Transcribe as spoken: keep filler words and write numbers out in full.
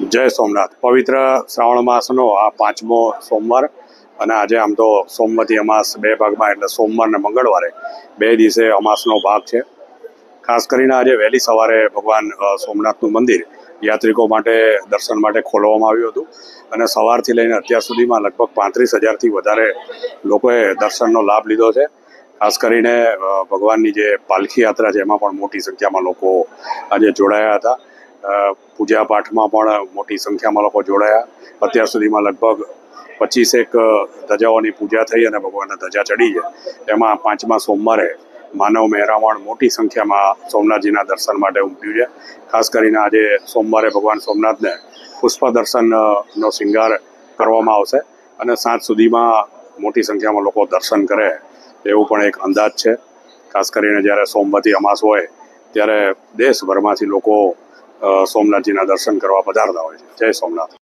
જય સોમનાથ. પવિત્ર શ્રાવણ માસનો આ પાંચમો સોમવાર અને આજે આમ તો સોમવતી અમાસ બે ભાગમાં એટલે સોમવાર ને મંગળવારે બે દિવસે અમાસનો ભાગ છે. ખાસ કરીને આજે વહેલી સવારે ભગવાન સોમનાથનું મંદિર યાત્રિકો માટે દર્શન માટે ખોલવામાં આવ્યું હતું અને સવારથી લઈને અત્યાર સુધીમાં લગભગ પાંત્રીસ હજારથી વધારે લોકોએ દર્શનનો લાભ લીધો છે. ખાસ કરીને ભગવાનની જે પાલખી યાત્રા છે એમાં પણ મોટી સંખ્યામાં લોકો આજે જોડાયા હતા. પૂજા પાઠમાં પણ મોટી સંખ્યામાં લોકો જોડાયા. અત્યાર સુધીમાં લગભગ પચીસેક ધજાઓની પૂજા થઈ અને ભગવાનને ધજા ચડી છે. એમાં પાંચમા સોમવારે માનવ મહેરામણ મોટી સંખ્યામાં સોમનાથજીના દર્શન માટે ઉમટ્યું છે. ખાસ કરીને આજે સોમવારે ભગવાન સોમનાથને પુષ્પ દર્શનનો શૃંગાર કરવામાં આવશે અને સાંજ સુધીમાં મોટી સંખ્યામાં લોકો દર્શન કરે એવું પણ એક અંદાજ છે. ખાસ કરીને જ્યારે સોમવતી અમાસ હોય ત્યારે દેશભરમાંથી લોકો સોમનાથજીના દર્શન કરવા પધારતા હોય છે. જય સોમનાથ.